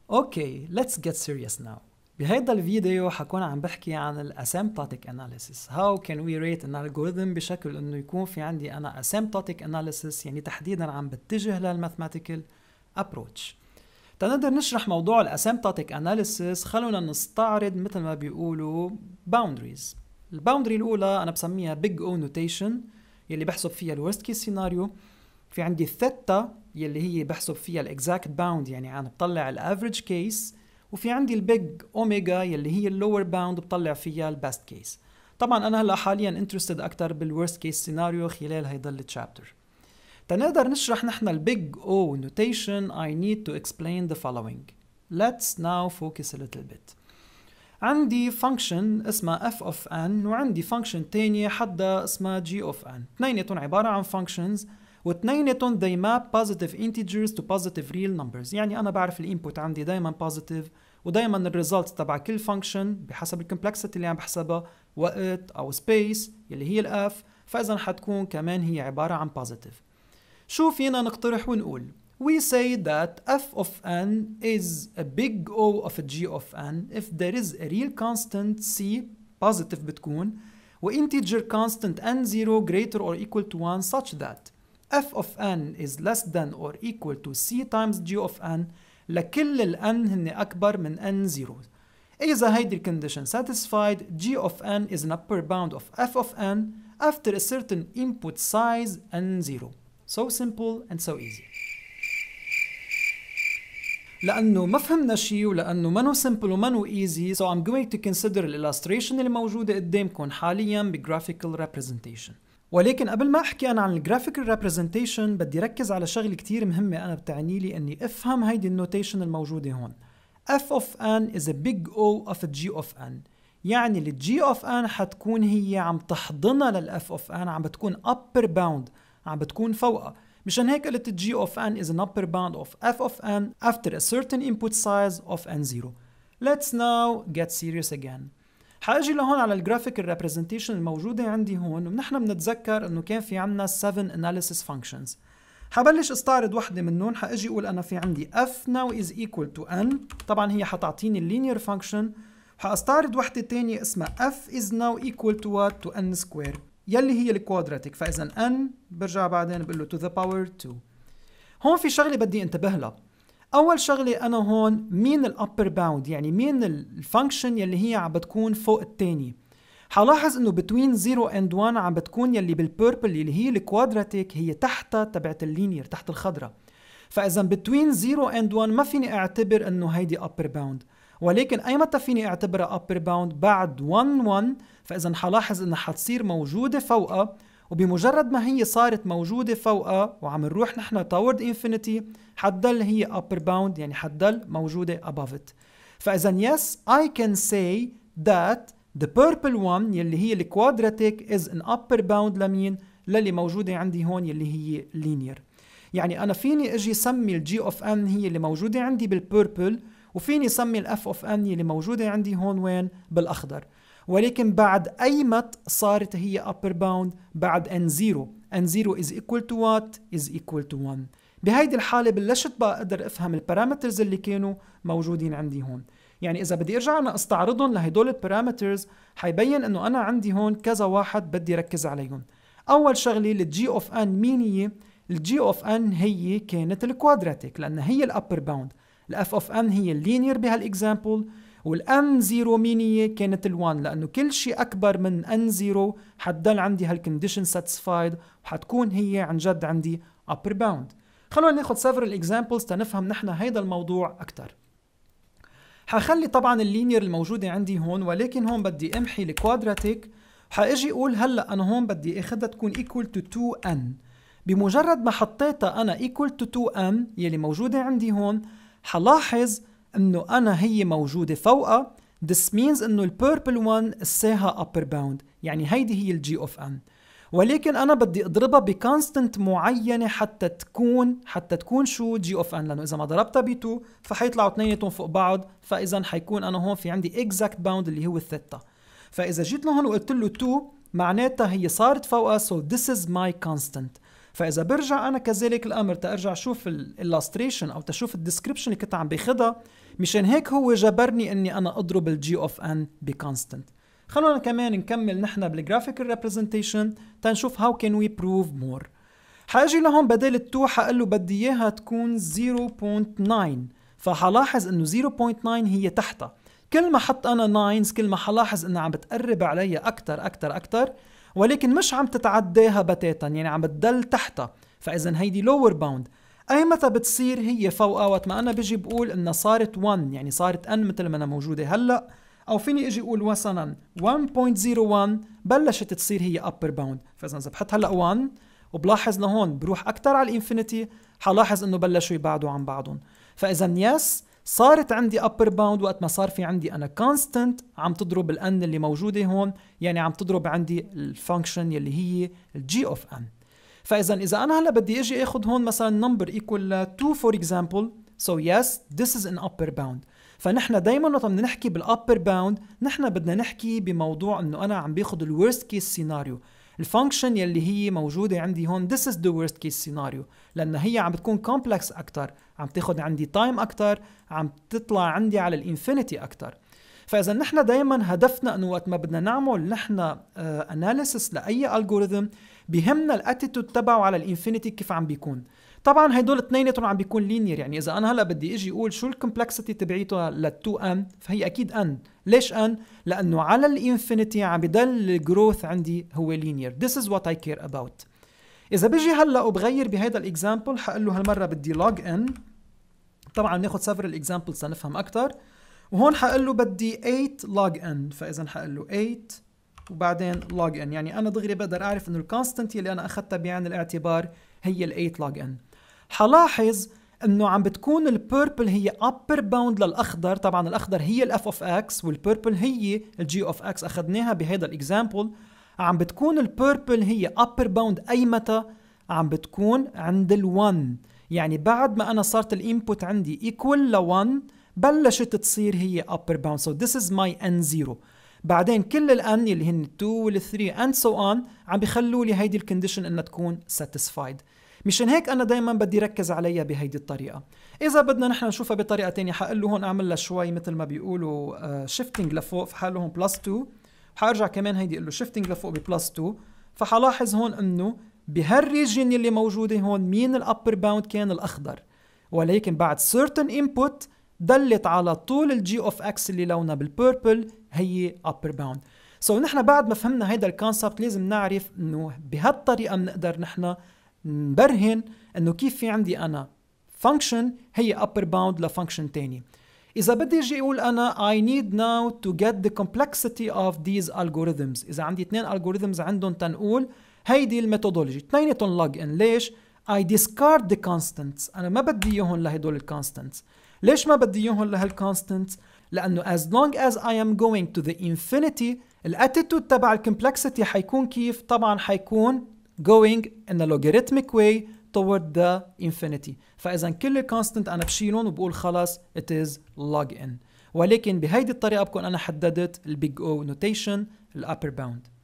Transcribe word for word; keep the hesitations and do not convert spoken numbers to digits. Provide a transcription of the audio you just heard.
اوكي let's get serious now. بهيدا الفيديو حكون عم بحكي عن ال asymptotic analysis. How can we rate an algorithm بشكل انه يكون في عندي انا asymptotic analysis، يعني تحديدا عم بتجه للماثماتيكال approach. تنقدر نشرح موضوع ال asymptotic analysis خلونا نستعرض مثل ما بيقولوا boundaries. الباوندري الاولى انا بسميها big O notation يلي بحسب فيها ال worst case scenario. في عندي ثيتا يلي هي بحسب فيها ال exact bound، يعني عم بطلع ال average case. وفي عندي البيج اوميجا يلي هي اللور باوند بطلع فيها البست كيس. طبعا انا هلا حاليا انترستد اكثر بالورست كيس سيناريو خلال هيدا التشابتر. تنقدر نشرح نحن البيج او نوتيشن I need to explain the following. Let's now focus a little bit. عندي function اسمها f of n وعندي function تانية حدها اسمها g of n. اثنيناتهم عبارة عن functions واثنيناتهم they map positive integers to positive real numbers. يعني أنا بعرف الانبوت عندي دايما positive ودايما الريزلت تبع كل فانكشن بحسب الكمبلكسيتي اللي عم بحسبها وقت أو space يلي هي الاف، فإذا حتكون كمان هي عبارة عن positive. شو فينا نقترح ونقول؟ We say that f of n is a big O of a g of n if there is a real constant c positive بتكون و integer constant n zero greater or equal to one such that f of n is less than or equal to c times g of n لكل ال n هن أكبر من n zero. إذا هيدي الكونديشن satisfied g of n is an upper bound of f of n after a certain input size n zero. So simple and so easy. لأنه ما فهمنا شيء ولأنه منو simple ومنو easy so I'm going to consider الillustration اللي موجودة قدامكم حاليا بgraphical representation. ولكن قبل ما احكي انا عن الجرافيكال ريبريزنتيشن بدي ركز على شغله كتير مهمه انا بتعني لي اني افهم هيدي النوتيشن الموجوده هون. f of n is a big O of a g of n، يعني ال g of n حتكون هي عم تحضنها لل f of n، عم بتكون upper bound، عم بتكون فوقها. مشان هيك قلت ال g of n is an upper bound of f of n after a certain input size of n zero. Let's now get serious again. حاجي لهون على الجرافيكال ريبريزنتيشن الموجوده عندي هون، ونحن بنتذكر انه كان في عندنا seven analysis functions. حبلش استعرض وحده منهم، حاجي اقول انا في عندي f now is equal to n، طبعا هي حتعطيني اللينير فانكشن. وحاستعرض وحده ثانيه اسمها f is now equal to what to n square يلي هي الكوادراتيك، فاذا n برجع بعدين بقول له to the power two. هون في شغله بدي انتبه لها. أول شغلة أنا هون مين الأبر باوند، يعني مين الفانكشن يلي هي عم بتكون فوق التاني. حلاحظ إنه between zero and one عم بتكون يلي بالبيربل اللي هي الكوادراتيك هي تحتها تبعت اللينير تحت الخضرة. فإذا between zero and one ما فيني أعتبر إنه هيدي upper bound، ولكن أي متى فيني أعتبرها upper bound بعد one one، فإذا حلاحظ إنها حتصير موجودة فوقها، وبمجرد ما هي صارت موجودة فوقها وعم نروح نحن toward infinity حتضل هي upper bound، يعني حتضل موجودة above it. فإذا yes I can say that the purple one يلي هي الكوادراتيك is an upper bound لمين؟ للي موجودة عندي هون يلي هي linear. يعني أنا فيني أجي سمي ال g of n هي اللي موجودة عندي بالبيربل، وفيني سمي ال f of n يلي موجودة عندي هون وين؟ بالأخضر. ولكن بعد أي مت صارت هي upper bound بعد n zero. n zero is equal to what? is equal to one. بهيدي الحالة بلشت بقى أقدر أفهم البارامترز اللي كانوا موجودين عندي هون. يعني إذا بدي أرجع أنا أستعرضهم لهدول البارامترز حيبين إنه أنا عندي هون كذا واحد بدي ركز عليهم. أول شغلة ال g of n مين هي؟ ال g of n هي كانت الكوادراتيك لأن هي الأبر باوند. ال f of n هي اللينير بهالإكزامبل، وال n zero مين هي؟ كانت ال one، لأنه كل شيء أكبر من n zero حتضل عندي هالكونديشن satisfied وحتكون هي عن جد عندي upper bound. خلونا ناخد several examples تنفهم نحن هيدا الموضوع أكتر. حخلي طبعا اللينير الموجودة عندي هون، ولكن هون بدي امحي الكوادراتيك. حاجي اقول هلا انا هون بدي اخدها تكون equal to two n. بمجرد ما حطيتها انا equal to two n يلي موجودة عندي هون، حلاحظ انه انا هي موجودة فوقها. This means انه البيربل one الساها upper bound، يعني هيدي هي ال g of n. ولكن أنا بدي أضربها بكونستنت معينة حتى تكون حتى تكون شو g of n، لأنه إذا ما ضربتها ب two فحيطلعوا اثنيناتهم فوق بعض، فإذا حيكون أنا هون في عندي exact bound اللي هو الثيتا. فإذا جيت لهون وقلت له two معناتها هي صارت فوقها so this is my constant. فاذا برجع انا كذلك الامر تارجع شوف الالستريشن او تشوف الديسكريبشن اللي كنت عم باخذها، مشان هيك هو جبرني اني انا اضرب الجي اوف ان بكونستنت. خلونا كمان نكمل نحن بالجرافيكال ريبريزنتيشن تنشوف هاو كان وي بروف مور. حاجي لهون بدل التو حقول له بدي اياها تكون زيرو بوينت تسعة، فحلاحظ انه زيرو بوينت تسعة هي تحتها. كل ما حط انا ناينز كل ما حلاحظ انها عم بتقرب علي اكثر اكثر اكثر، ولكن مش عم تتعداها بتاتا، يعني عم بتضل تحتها. فاذا هيدي لور باوند. اي متى بتصير هي فوقها؟ وقت ما انا بيجي بقول انها صارت واحد، يعني صارت ان مثل ما انا موجوده هلا، او فيني اجي اقول مثلا واحد فاصلة صفر واحد بلشت تصير هي upper bound. فاذا اذا بحط هلا واحد وبلاحظ لهون بروح اكثر على الانفينيتي، حلاحظ انه بلشوا يبعدوا عن بعضهم. فاذا يس صارت عندي upper bound وقت ما صار في عندي انا constant عم تضرب الان اللي موجوده هون، يعني عم تضرب عندي الفانكشن يلي هي الجي اوف ان. فاذا اذا انا هلا بدي اجي اخذ هون مثلا number equal two for example, so yes this is an upper bound. فنحن دايما وقت بدنا نحكي بالupper bound نحن بدنا نحكي بموضوع انه انا عم باخذ الورست كيس سيناريو، الفانكشن يلي هي موجوده عندي هون this is the worst case scenario، لان هي عم بتكون complex اكثر، عم تاخذ عندي تايم اكثر، عم تطلع عندي على الانفينيتي اكثر. فاذا نحن دائما هدفنا انه وقت ما بدنا نعمل نحن اناليسيس لاي الجوريثم بهمنا الاتيتود تبعه على الانفينيتي كيف عم بيكون. طبعا هدول اثنيناتهم عم بيكون لينير، يعني اذا انا هلا بدي اجي اقول شو الكومبلكسيتي تبعيتها لل2 ان فهي اكيد ان. ليش ان؟ لانه على الانفينيتي عم بضل الجروث عندي هو لينير. This is what I care about. اذا بيجي هلا وبغير بهيدا الاكزامبل حقول له هالمره بدي log n، طبعا ناخذ several examples لنفهم اكثر، وهون حقول له بدي ثمانية log n. فاذا حقول له ثمانية وبعدين log n، يعني انا دغري بقدر اعرف انه الكونستنت اللي انا اخذتها بعين الاعتبار هي ال ثمانية log n. حلاحظ انه عم بتكون البيربل هي upper bound للاخضر، طبعا الاخضر هي الاف اوف اكس والبيربل هي الجي اوف اكس، اخذناها بهذا الاكزامبل. عم بتكون البيربل هي upper bound اي متى؟ عم بتكون عند ال1، يعني بعد ما انا صارت الانبوت عندي equal ل1 بلشت تصير هي upper bound. so this is my n zero. بعدين كل الان اللي هن two وال three and so on عم بيخلوا لي هيدي الكونديشن انها تكون satisfied. مشان هيك انا دائما بدي ركز عليها بهيدي الطريقه. اذا بدنا نحن نشوفها بطريقه ثانيه حقول له هون اعمل لها شوي مثل ما بيقولوا شيفتنج لفوق، فحقول له هون بلس two، وحارجع كمان هيدي اقول له شيفتنج لفوق ببلس two. فحلاحظ هون انه بهالريجن اللي موجوده هون مين الابر باوند؟ كان الاخضر، ولكن بعد certain input دلت على طول الجي اوف اكس اللي لونها بالبيربل هي upper bound. سو so نحن بعد ما فهمنا هيدا الكونسبت لازم نعرف انه بهالطريقه بنقدر نحن نبرهن انه كيف في عندي انا فانكشن هي upper bound لفانكشن تاني. اذا بدي اجي اقول انا I need now to get the complexity of these algorithms، اذا عندي اثنين algorithms عندهم تنقول هيدي الميثودولوجي اثنيناتهم log in. ليش؟ I discard the constants، انا ما بدي اياهم لهدول الكونستنتس. ليش ما بدي اياهم لهالكونستنتس؟ لانه as long as I am going to the infinity الاتيتود تبع الكومبلكسيتي حيكون كيف؟ طبعا حيكون going in a logarithmic way toward the infinity. فاذا كل الكونستنت انا بشيلهم وبقول خلاص it is log in، ولكن بهيدي الطريقه بكون انا حددت البيج او نوتيشن الابر باوند.